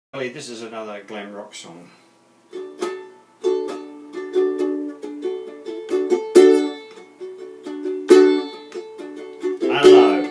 This is another glam rock song. Hello.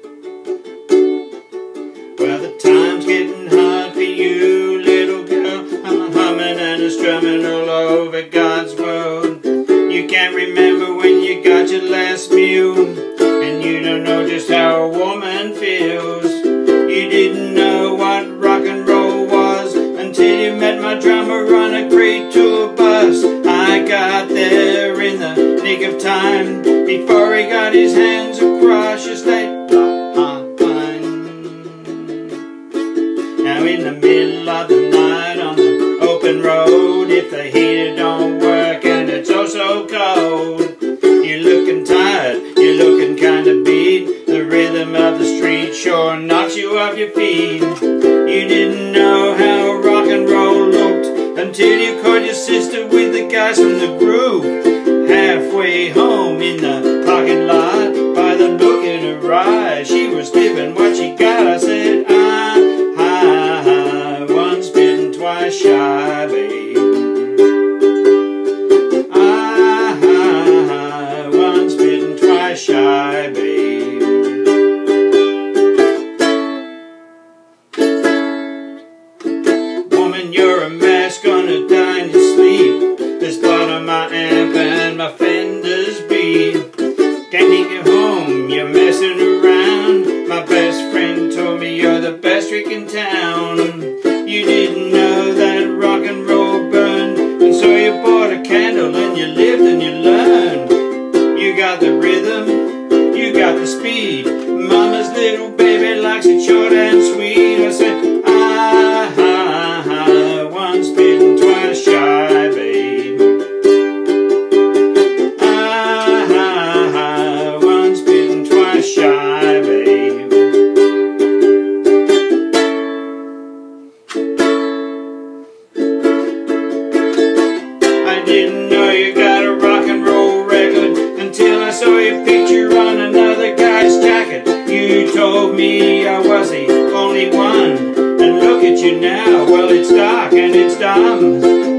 Well, the time's getting hard for you, little girl. I'm humming and a strumming all over God's world. You can't remember when you got your last meal, and you don't know just how a woman feels. You didn't know what rock and roll was until you met my drummer on a Creed tour bus. I got there in the nick of time before he got his hands across your state line. Now in the middle of the night on the open road, if the heater don't work and it's oh so cold, you're looking tired, you're looking kinda beat. The rhythm of the street sure knocks you off your feet. You didn't know how rock and roll looked until you caught your sister with the guys from the group. Halfway home in the parking lot, by the look in her eyes, she was giving what she got. I said, I once bitten, twice shy, babe. I once bitten, twice shy, babe. Woman, you're a mess, gonna die in your sleep. There's blood on my amp and my fenders beat. Can't take you home, you're messing around. My best friend told me you're the best trick in town. You didn't know that rock and roll burned, and so you bought a candle and you lived and you learned. You got the rhythm, you got the speed. Mama's little baby likes it short and sweet. I said, I once bitten, twice shy, babe. I once bitten, twice shy, babe. I didn't know you got a rock and roll record until I saw your picture on another guy's jacket. You told me I was the only one, and look at you now. Well, it's dark and it's dumb.